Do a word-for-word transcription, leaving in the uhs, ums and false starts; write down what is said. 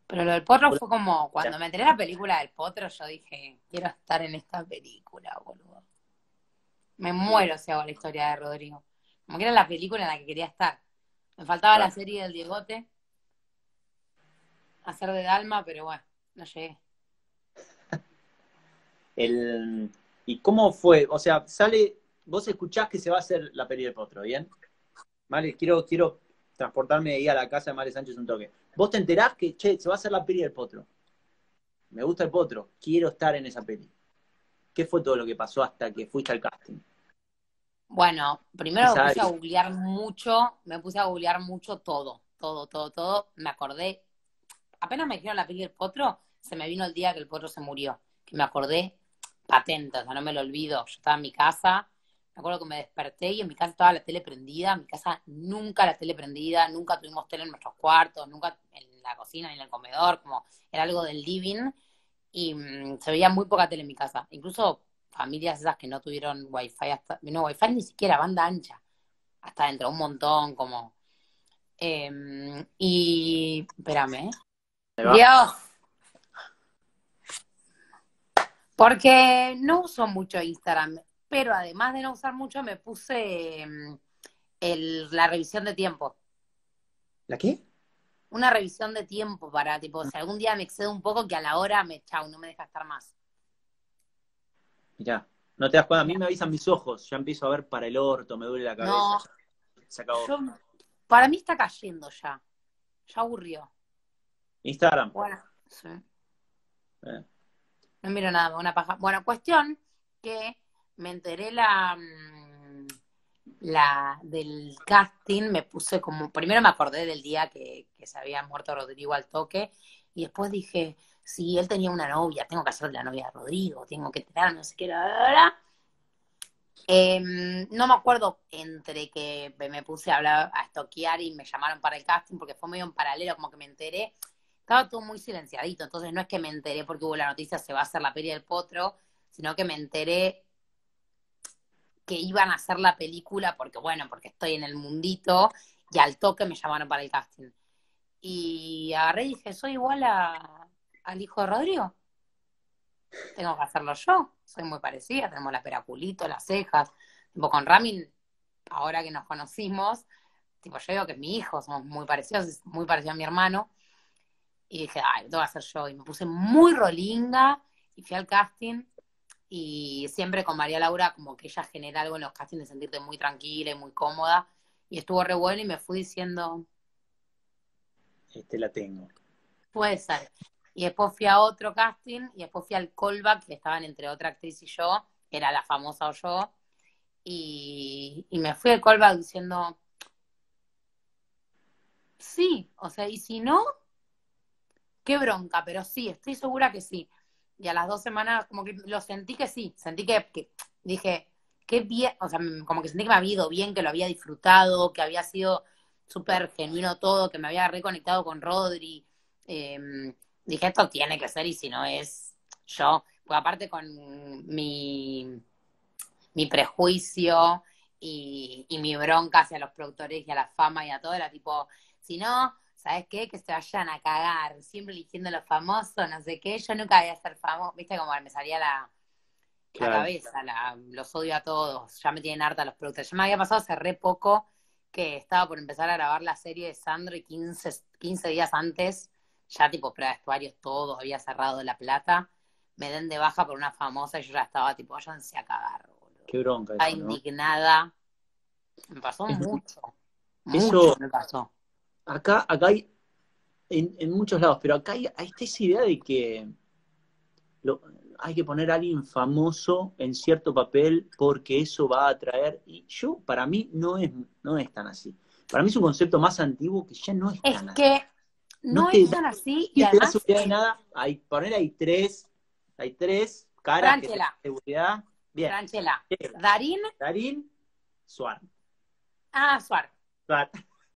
Pero lo del potro fue como, cuando me enteré de la película del potro, yo dije, quiero estar en esta película, boludo. Me muero si hago la historia de Rodrigo. Como que era la película en la que quería estar. Me faltaba la Claro. serie del Diegote, hacer de Dalma, pero bueno, no llegué. El, ¿Y cómo fue? O sea, sale, vos escuchás que se va a hacer la peli del Potro, ¿bien? Vale, quiero, quiero transportarme ahí a la casa de Male Sánchez un toque. Vos te enterás que, che, se va a hacer la peli del Potro. Me gusta el Potro, quiero estar en esa peli. ¿Qué fue todo lo que pasó hasta que fuiste al casting? Bueno, primero me Esa puse a área. googlear mucho, me puse a googlear mucho todo, todo, todo, todo. Me acordé, apenas me dijeron la peli del potro, se me vino el día que el potro se murió, que me acordé patente, o sea, no me lo olvido. Yo estaba en mi casa, me acuerdo que me desperté y en mi casa estaba la tele prendida, en mi casa nunca la tele prendida, nunca tuvimos tele en nuestros cuartos, nunca en la cocina ni en el comedor, como era algo del living, y mm, se veía muy poca tele en mi casa. Incluso familias esas que no tuvieron wifi, hasta, no wifi ni siquiera, banda ancha, hasta dentro, un montón, como... eh, y... Espérame, ¿eh? Ahí va. Dios, porque no uso mucho Instagram, pero además de no usar mucho, me puse mm, el, la revisión de tiempo. ¿La qué? Una revisión de tiempo para, tipo, si algún día me excedo un poco, que a la hora me chau, no me deja estar más. Mirá, no te das cuenta, a mí Mirá, me avisan mis ojos, ya empiezo a ver para el orto, me duele la cabeza, no, ya se acabó. yo, para mí está cayendo ya, ya aburrió. Instagram. Bueno, sí. Eh. No miro nada, una paja. Bueno, cuestión que me enteré la, mm, la del casting, me puse como, primero me acordé del día que, que se había muerto Rodrigo al toque, y después dije, si él tenía una novia, tengo que hacer de la novia de Rodrigo, tengo que tener, no sé qué, la, la, la. Eh, no me acuerdo entre que me puse a hablar, a estoquear y me llamaron para el casting, porque fue medio en paralelo, como que me enteré. Estaba todo muy silenciadito, entonces no es que me enteré porque hubo la noticia se va a hacer la peli del potro, sino que me enteré que iban a hacer la película porque, bueno, porque estoy en el mundito y al toque me llamaron para el casting. Y agarré y dije, soy igual a, al hijo de Rodrigo, tengo que hacerlo yo, soy muy parecida, tenemos la peraculito, las cejas, tipo con Ramin, ahora que nos conocimos, tipo yo digo que es mi hijo, somos muy parecidos, es muy parecido a mi hermano, y dije, ay, lo tengo que hacer yo, y me puse muy rolinga, y fui al casting, y siempre con María Laura como que ella genera algo en los castings de sentirte muy tranquila y muy cómoda, y estuvo re bueno, y me fui diciendo, Este la tengo. puede ser. Y después fui a otro casting, y después fui al callback, que estaban entre otra actriz y yo, que era la famosa o yo, y, y me fui al callback diciendo, sí, o sea, y si no, qué bronca, pero sí, estoy segura que sí. Y a las dos semanas, como que lo sentí que sí, sentí que, que dije, qué bien, o sea, como que sentí que me había ido bien, que lo había disfrutado, que había sido súper genuino todo, que me había reconectado con Rodri. Eh, dije, esto tiene que ser, y si no es yo, pues aparte con mi, mi prejuicio y, y mi bronca hacia los productores y a la fama y a todo, era tipo, si no, ¿sabes qué? Que se vayan a cagar, siempre eligiendo los famosos, no sé qué, yo nunca voy a ser famoso, viste como me salía la, la Claro. cabeza, la, los odio a todos, ya me tienen harta los productores. Ya me había pasado hace re poco que estaba por empezar a grabar la serie de Sandro y quince, quince días antes, ya tipo prevestuarios todos, había cerrado La Plata, me den de baja por una famosa y yo ya estaba tipo, váyanse a cagar, boludo. Qué bronca Estaba eso, ¿no? indignada, me pasó Es, mucho, mucho eso, me pasó. acá, acá hay, en, en muchos lados, pero acá hay, hay esta idea de que lo- hay que poner a alguien famoso en cierto papel porque eso va a atraer. Y yo, para mí, no es, no es tan así. Para mí es un concepto más antiguo que ya no es Es tan así. que No no te es da, tan así y ni te da además, seguridad de nada. Hay, poner hay tres, hay tres caras que te dan Franchella, seguridad. Bien. Franchella, Llega. Darín, Darín, Suar. ah, Suar. Suar.